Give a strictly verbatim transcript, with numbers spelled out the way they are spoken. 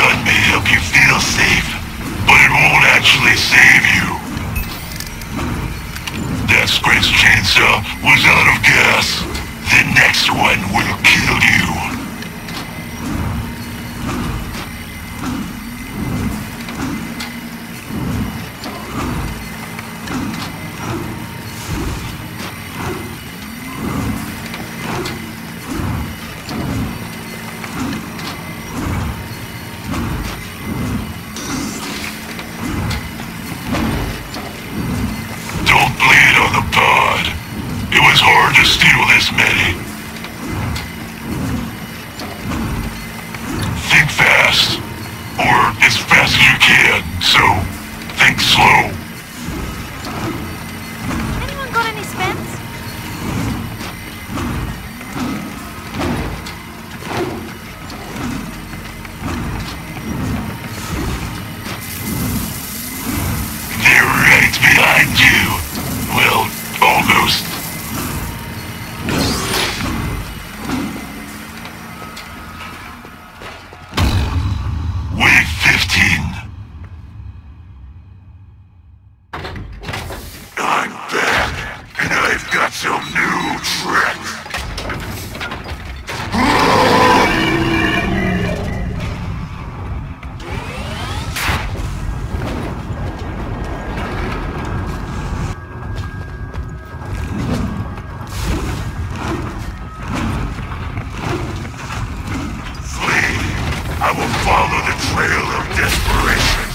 gun may help you feel safe, but it won't actually save you. That sprint's chainsaw was out of gas. The next one will kill you. It was hard to steal this many. Think fast, or as fast as you can, so think slow. Anyone got any spents? They're right behind you. Well, almost. Wave fifteen. I'm back, and I've got some new tricks. I will follow the trail of desperation.